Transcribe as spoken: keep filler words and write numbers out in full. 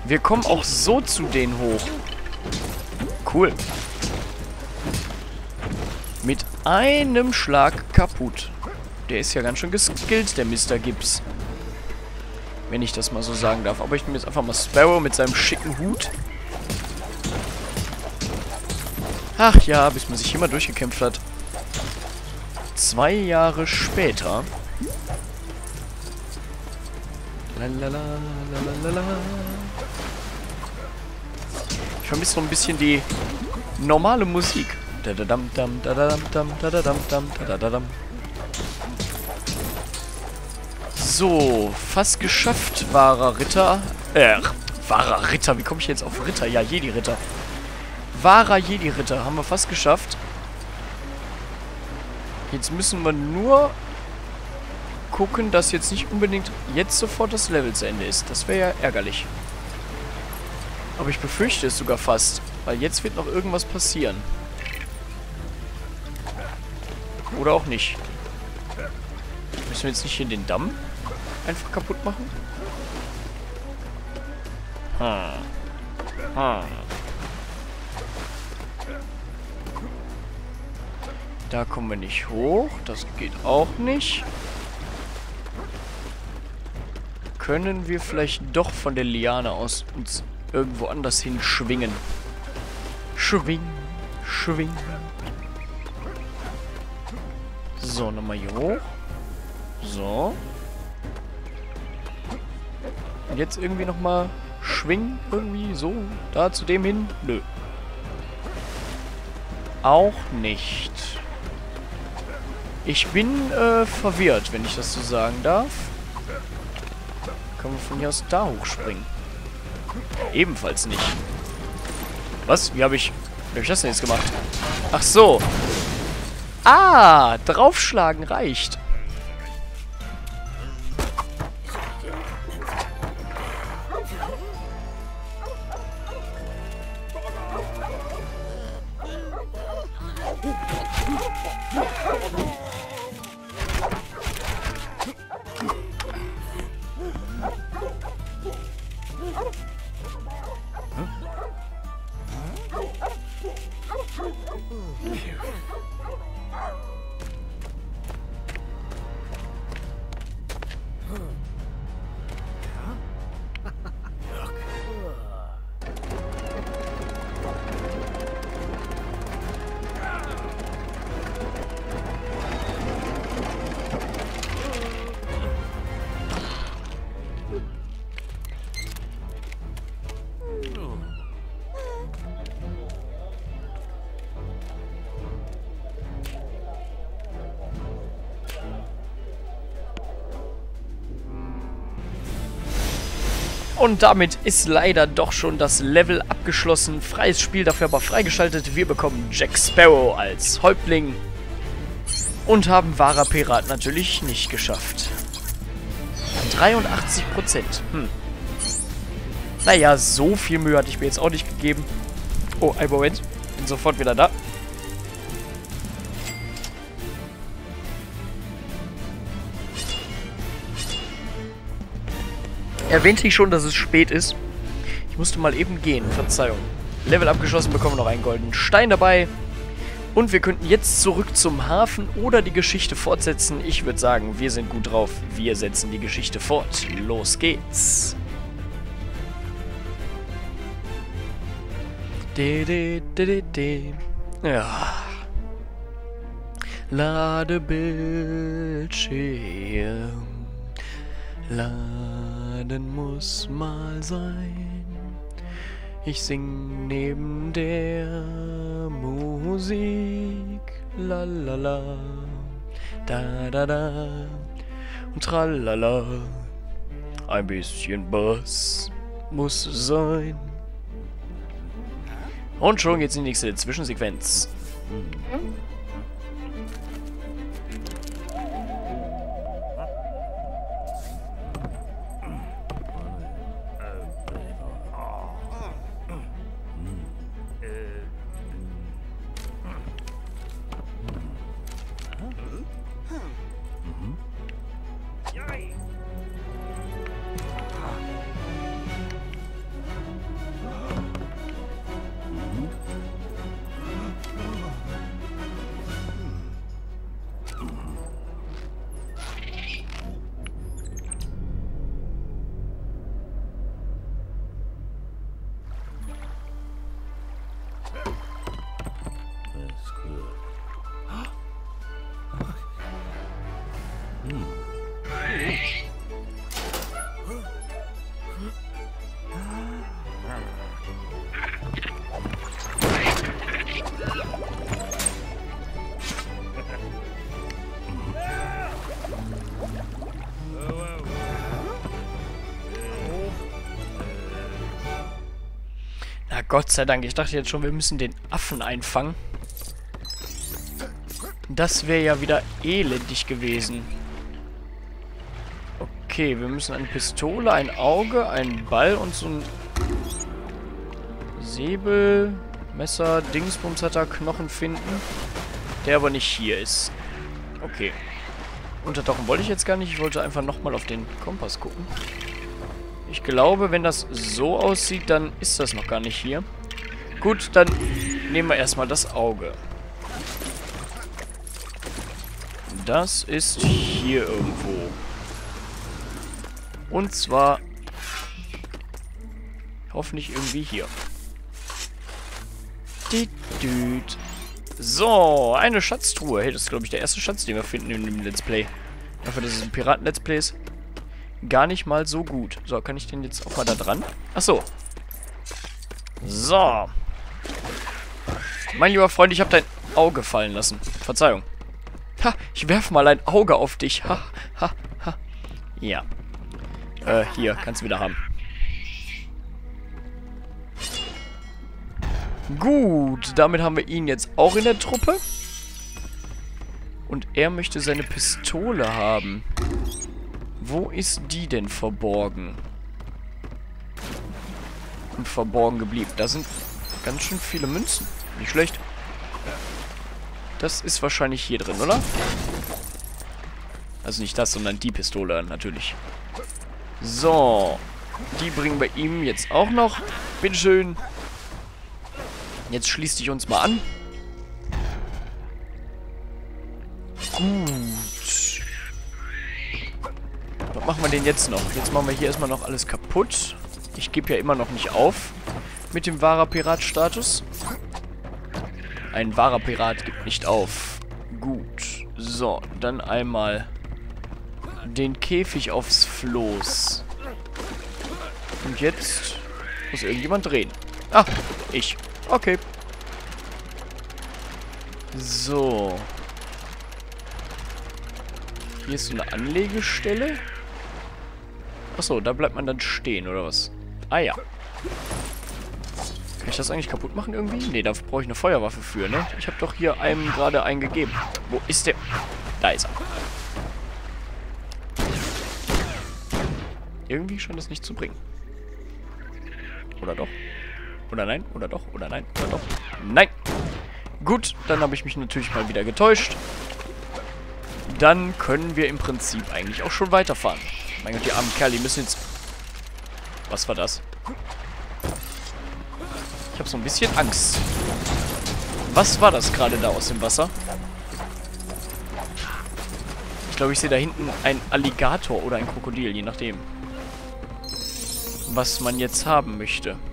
Wir kommen auch so zu denen hoch. Cool. Mit einem Schlag kaputt. Der ist ja ganz schön geskillt, der Mister Gibbs. Wenn ich das mal so sagen darf. Aber ich nehme jetzt einfach mal Sparrow mit seinem schicken Hut. Ach ja, bis man sich hier mal durchgekämpft hat. Zwei Jahre später. Lalala, lalala. Ich vermisse so ein bisschen die normale Musik. Dadadam, dam, dadadam, dam, dadadam, dam, dadadam. So, fast geschafft, wahrer Ritter. Äh, wahrer Ritter. Wie komme ich jetzt auf Ritter? Ja, Jedi-Ritter. Wahrer Jedi-Ritter. Haben wir fast geschafft. Jetzt müssen wir nur gucken, dass jetzt nicht unbedingt jetzt sofort das Level zu Ende ist. Das wäre ja ärgerlich. Aber ich befürchte es sogar fast. Weil jetzt wird noch irgendwas passieren. Oder auch nicht. Müssen wir jetzt nicht hier den Damm einfach kaputt machen? Hm. Hm. Da kommen wir nicht hoch. Das geht auch nicht. Können wir vielleicht doch von der Liane aus uns irgendwo anders hin schwingen? Schwingen, schwingen. So, nochmal hier hoch. So. Und jetzt irgendwie nochmal schwingen. Irgendwie so. Da zu dem hin. Nö. Auch nicht. Ich bin äh, verwirrt, wenn ich das so sagen darf. Können wir von hier aus da hochspringen? Ebenfalls nicht. Was? Wie habe ich... Wie habe ich das denn jetzt gemacht? Ach so. Ah, draufschlagen reicht. Und damit ist leider doch schon das Level abgeschlossen. Freies Spiel dafür aber freigeschaltet. Wir bekommen Jack Sparrow als Häuptling. Und haben wahrer Pirat natürlich nicht geschafft. dreiundachtzig Prozent. Hm. Naja, so viel Mühe hatte ich mir jetzt auch nicht gegeben. Oh, ein Moment. Bin sofort wieder da. Erwähnte ich schon, dass es spät ist. Ich musste mal eben gehen. Verzeihung. Level abgeschlossen, bekommen wir noch einen goldenen Stein dabei. Und wir könnten jetzt zurück zum Hafen oder die Geschichte fortsetzen. Ich würde sagen, wir sind gut drauf. Wir setzen die Geschichte fort. Los geht's. De, de, de, de, de. Ja. Ladebildschirm. Laden muss mal sein. Ich sing neben der Musik. La la la. Da da da. Und tralala. Ein bisschen Bass muss sein. Und schon geht's in die nächste Zwischensequenz. Hm. Na Gott sei Dank. Ich dachte jetzt schon, wir müssen den Affen einfangen. Das wäre ja wieder elendig gewesen. Okay, wir müssen eine Pistole, ein Auge, einen Ball und so ein Säbel, Messer, Dingsbums hat er, Knochen finden. Der aber nicht hier ist. Okay. Untertauchen wollte ich jetzt gar nicht. Ich wollte einfach nochmal auf den Kompass gucken. Ich glaube, wenn das so aussieht, dann ist das noch gar nicht hier. Gut, dann nehmen wir erstmal das Auge. Das ist hier irgendwo. Und zwar hoffentlich irgendwie hier. So, eine Schatztruhe. Hey, das ist, glaube ich, der erste Schatz, den wir finden in dem Let's Play. Dafür, dass es ein Piraten-Let's Play ist. Gar nicht mal so gut. So, kann ich den jetzt auch mal da dran? Achso. So. Mein lieber Freund, ich habe dein Auge fallen lassen. Verzeihung. Ha, ich werfe mal ein Auge auf dich. Ha, ha, ha. Ja. Äh, hier, kannst du wieder haben. Gut, damit haben wir ihn jetzt auch in der Truppe. Und er möchte seine Pistole haben. Wo ist die denn verborgen? Und verborgen geblieben. Da sind ganz schön viele Münzen. Nicht schlecht. Das ist wahrscheinlich hier drin, oder? Also nicht das, sondern die Pistole natürlich. So. Die bringen wir ihm jetzt auch noch. Bitteschön. Jetzt schließt dich uns mal an. Gut. Was machen wir denn jetzt noch? Jetzt machen wir hier erstmal noch alles kaputt. Ich gebe ja immer noch nicht auf mit dem wahrer Pirat-Status. Ein wahrer Pirat gibt nicht auf. Gut. So, dann einmal den Käfig aufs Floß. Und jetzt muss irgendjemand drehen. Ah, ich. Okay. So. Hier ist so eine Anlegestelle. Achso, da bleibt man dann stehen, oder was? Ah ja. Kann ich das eigentlich kaputt machen irgendwie? Ne, da brauche ich eine Feuerwaffe für, ne? Ich habe doch hier einem gerade einen gegeben. Wo ist der? Da ist er. Irgendwie scheint das nicht zu bringen. Oder doch? Oder nein? Oder doch? Oder nein? Oder doch? Nein! Gut, dann habe ich mich natürlich mal wieder getäuscht. Dann können wir im Prinzip eigentlich auch schon weiterfahren. Mein Gott, die armen Kerle, die müssen jetzt... Was war das? Ich habe so ein bisschen Angst. Was war das gerade da aus dem Wasser? Ich glaube, ich sehe da hinten ein Alligator oder ein Krokodil, je nachdem. Was man jetzt haben möchte.